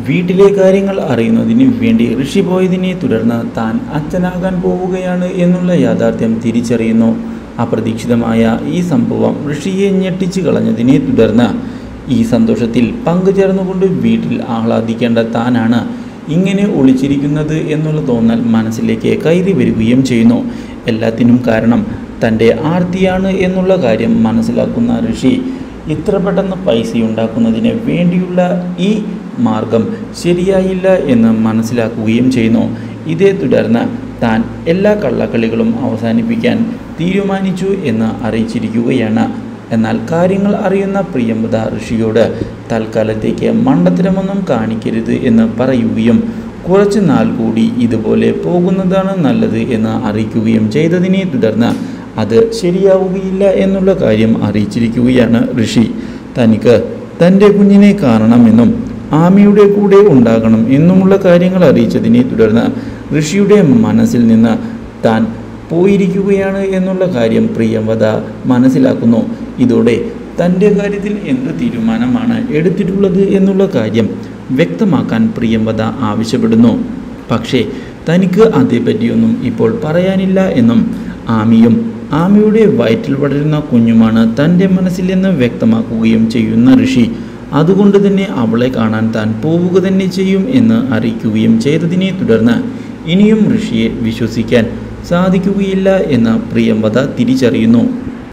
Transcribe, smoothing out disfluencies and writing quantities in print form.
വീട്ടിലെ കാര്യങ്ങൾ അറിയുന്നതിന് വേണ്ടി ഋഷി പോയതിനെ തുടർന്ന് താൻ അച്ഛനാകാൻ പോവുകയാണ് എന്നുള്ള യാഥാർത്ഥ്യം തിരിച്ചറിയുന്നു. അപ്രതീക്ഷിതമായ ഈ സംഭവം ഋഷിയെ ഞെട്ടിച്ചു കളഞ്ഞതിനെ തുടർന്ന് ഈ സന്തോഷത്തിൽ പങ്കുചേർന്നുകൊണ്ട് വീട്ടിൽ ആഹ്ലാദിക്കേണ്ട താനാണ് ഇങ്ങനെ ഒളിച്ചിരിക്കുന്നത് എന്നുള്ള തോന്നൽ മനസ്സിലേക്ക് കയറി വരികയും ചെയ്യുന്നു. എല്ലാത്തിനും കാരണം തൻ്റെ ആർത്തിയാണ് എന്നുള്ള കാര്യം മനസ്സിലാക്കുന്ന ഋഷി ഇത്ര പെട്ടെന്ന് പൈസയുണ്ടാക്കുന്നതിന് വേണ്ടിയുള്ള ഈ മാർഗം ശരിയായില്ല എന്ന് മനസ്സിലാക്കുകയും ചെയ്യുന്നു. ഇതേ തുടർന്ന് താൻ എല്ലാ കള്ളക്കളികളും അവസാനിപ്പിക്കാൻ തീരുമാനിച്ചു എന്ന് അറിയിച്ചിരിക്കുകയാണ്. എന്നാൽ കാര്യങ്ങൾ അറിയുന്ന പ്രിയംവദ ഋഷിയോട് തൽക്കാലത്തേക്ക് മണ്ടത്തരമൊന്നും കാണിക്കരുത് എന്ന് പറയുകയും കുറച്ച് നാൾ കൂടി ഇതുപോലെ പോകുന്നതാണ് നല്ലത് എന്ന് അറിയിക്കുകയും ചെയ്തതിനെ തുടർന്ന് അത് ശരിയാവുകയില്ല എന്നുള്ള കാര്യം അറിയിച്ചിരിക്കുകയാണ് ഋഷി. തനിക്ക് തൻ്റെ കുഞ്ഞിനെ കാണണമെന്നും ആമിയുടെ കൂടെ ഉണ്ടാകണം എന്നുമുള്ള കാര്യങ്ങൾ അറിയിച്ചതിനെ തുടർന്ന് ഋഷിയുടെ മനസ്സിൽ നിന്ന് താൻ പോയിരിക്കുകയാണ് എന്നുള്ള കാര്യം പ്രിയംവദ മനസ്സിലാക്കുന്നു. ഇതോടെ തൻ്റെ കാര്യത്തിൽ എന്ത് തീരുമാനമാണ് എടുത്തിട്ടുള്ളത് എന്നുള്ള കാര്യം വ്യക്തമാക്കാൻ പ്രിയംവദ ആവശ്യപ്പെടുന്നു. പക്ഷേ തനിക്ക് അതേപറ്റിയൊന്നും ഇപ്പോൾ പറയാനില്ല എന്നും ആമിയുടെ വയറ്റിൽ വളരുന്ന കുഞ്ഞുമാണ് തൻ്റെ മനസ്സിലെന്ന് വ്യക്തമാക്കുകയും ചെയ്യുന്ന ഋഷി അതുകൊണ്ട് തന്നെ അവളെ കാണാൻ താൻ പോവുക തന്നെ ചെയ്യും എന്ന് അറിയിക്കുകയും ചെയ്തതിനെ തുടർന്ന് ഇനിയും ഋഷിയെ വിശ്വസിക്കാൻ സാധിക്കുകയില്ല എന്ന് പ്രിയംവദ തിരിച്ചറിയുന്നു.